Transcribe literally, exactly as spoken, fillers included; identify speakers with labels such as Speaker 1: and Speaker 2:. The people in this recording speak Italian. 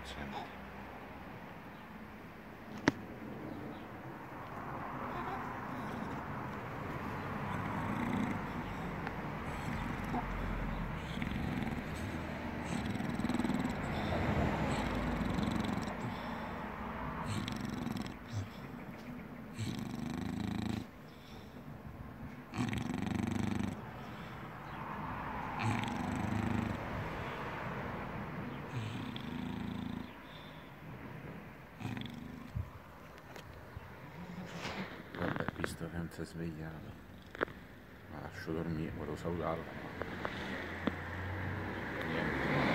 Speaker 1: Senti. Vabbè, visto che non si è svegliato, la lascio dormire, volevo salutarla, ma niente.